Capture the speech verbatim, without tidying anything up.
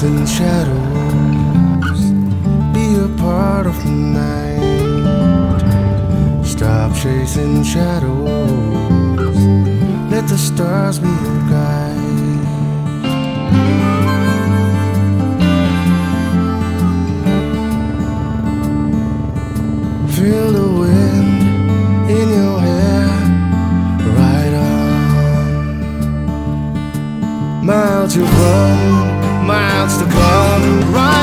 chasing shadows, be a part of the night. Stop chasing shadows, let the stars be your guide. Feel the wind in your hair, right on. Miles you've run, miles to come, right